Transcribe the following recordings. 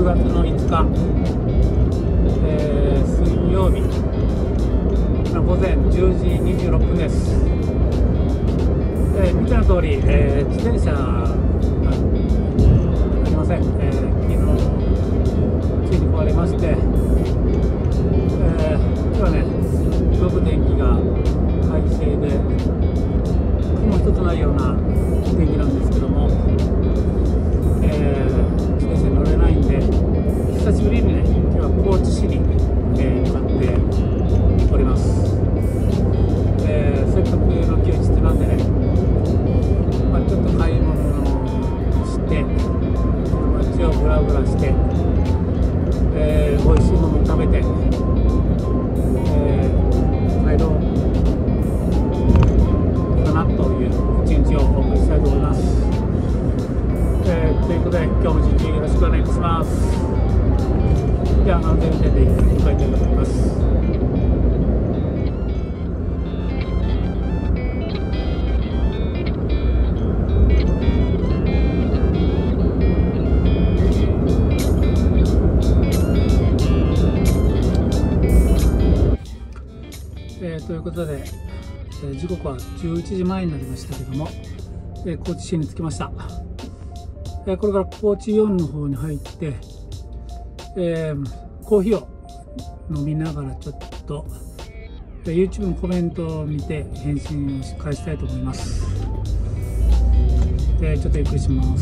10月の5日、水曜日午前10時26分です。見ての通り、自転車がありません。昨日ついに壊れまして、今日はね、すごく天気が快晴で雲一つないような天気なんですけども、自転車に乗れないんで、久しぶりにね、今日は高知市に、向かっております。せっかくの休日なんでね、ちょっと買い物をして街をブラブラして、美味しいものを食べて、帰ろうかなという一日をお送りしたいと思います。ということで今日も一日よろしくお願いします。では安全運転で向かいたいと思います。ということで、時刻は11時前になりましたけども、高知市に着きました。これから高知4の方に入って、コーヒーを飲みながらちょっと YouTube のコメントを見て返信を返したいと思います。ちょっとゆっくりします。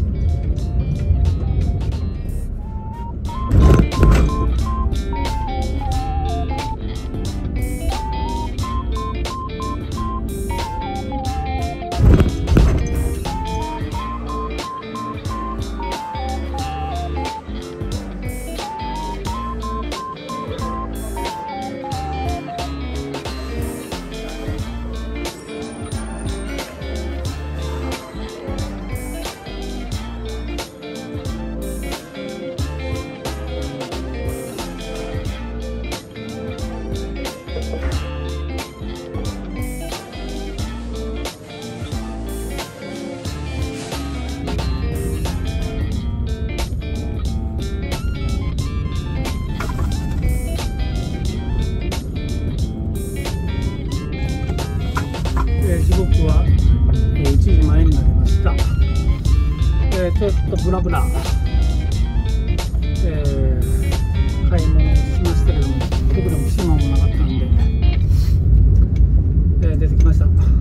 時刻は1時前になりました。ちょっとブラブラ、買い物をしましたけども、特に欲しいものもなかったんで、出てきました。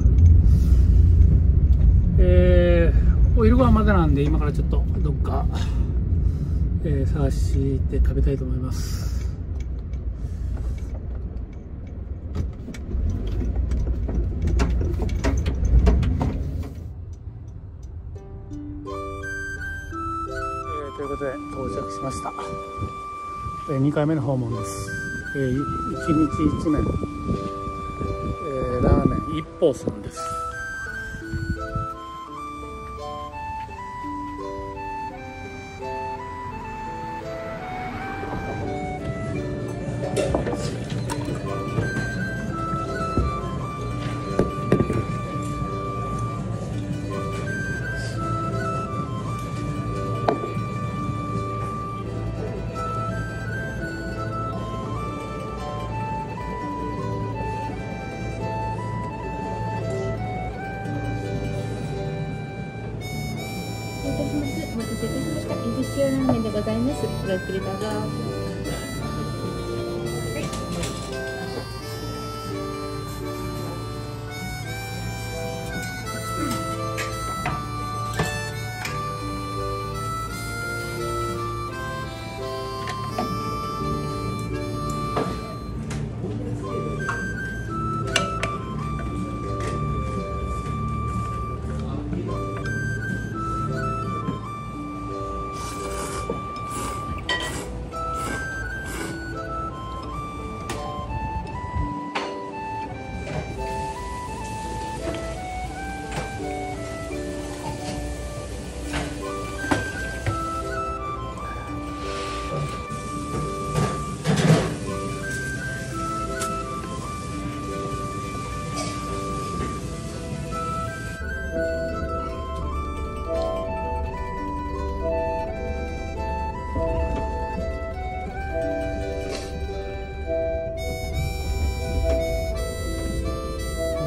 お昼ご飯までなんで、今からちょっとどっか、探して食べたいと思います。ということで到着しました。2回目の訪問です。1日1麺、ラーメン一宝さんです。 お待たせいたしました。エビ塩ラーメンでございます。ごゆっくりどうぞ。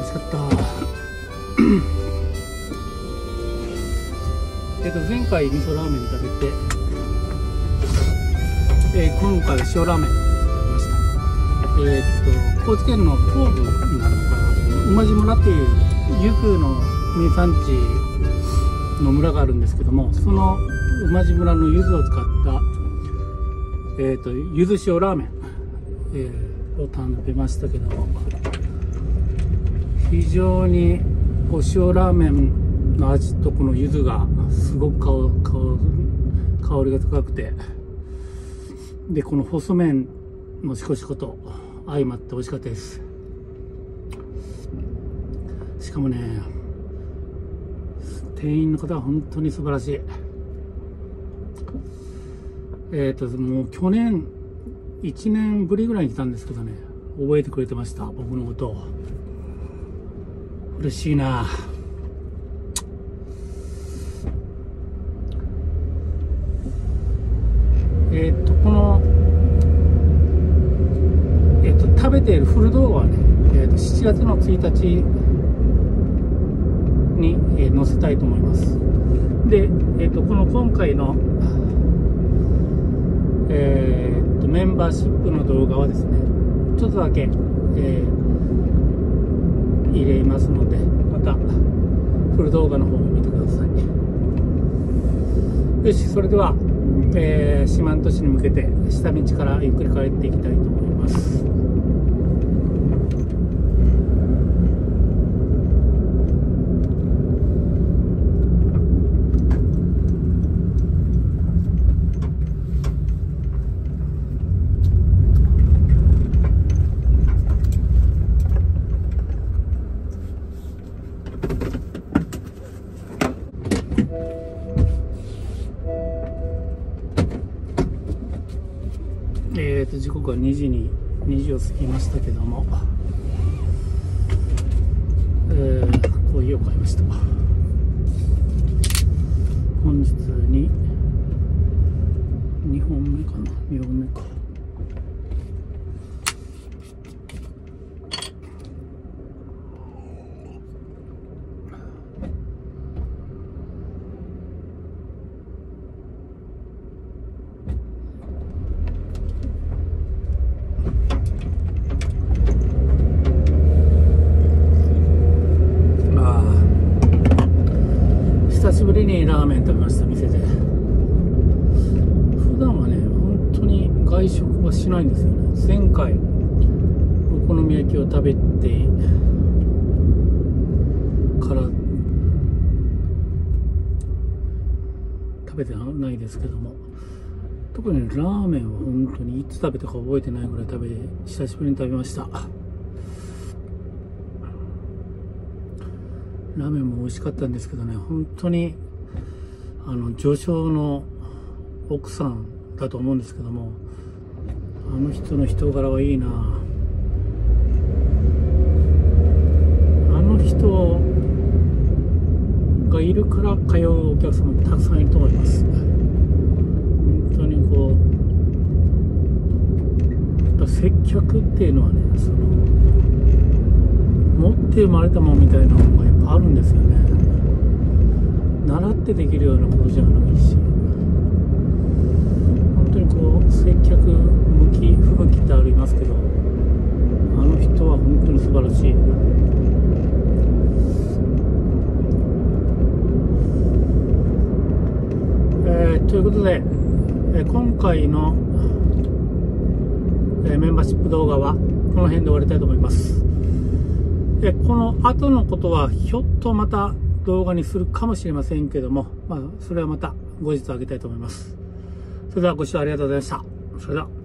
しかった。前回味噌ラーメン食べて、今回は塩ラーメン食べました。高知県の東部になるのかな、馬路村っていう柚子の名産地の村があるんですけども、その馬路村の柚子を使った、柚子塩ラーメン、を食べましたけども、非常にこう塩ラーメンの味とこの柚子がすごく香りが高くて、でこの細麺のシコシコと相まって美味しかったです。しかもね、店員の方は本当に素晴らしい。もう去年1年ぶりぐらいに来たんですけどね、覚えてくれてました、僕のことを。嬉しいな。この食べているフル動画はね、7月の1日に、載せたいと思います。で、この今回のメンバーシップの動画はですね、ちょっとだけ、入れますので、またフル動画の方を見てください。よし、それでは、四万十市に向けて下道からゆっくり帰っていきたいと思います。時刻は2時を過ぎましたけども、コーヒーを買いました。本日に2本目かな、2本目か。久しぶりにラーメン食べました、店で。普段はね、本当に外食はしないんですよね。前回お好み焼きを食べてから食べてないですけども、特にラーメンは本当にいつ食べたか覚えてないぐらい久しぶりに食べました。ラーメンも美味しかったんですけどね、本当に序章の奥さんだと思うんですけども、あの人の人柄はいいな。あの人がいるから通うお客様もたくさんいると思います。本当にこう接客っていうのはね、持って生まれたもんみたいなのがやっぱあるんですよね。習ってできるようなことじゃないし、本当にこう接客向き不向きってありますけど、あの人は本当に素晴らしい。ということで、今回の、メンバーシップ動画はこの辺で終わりたいと思います。この後のことはひょっとまた動画にするかもしれませんけども、それはまた後日上げたいと思います。それではご視聴ありがとうございました。それでは。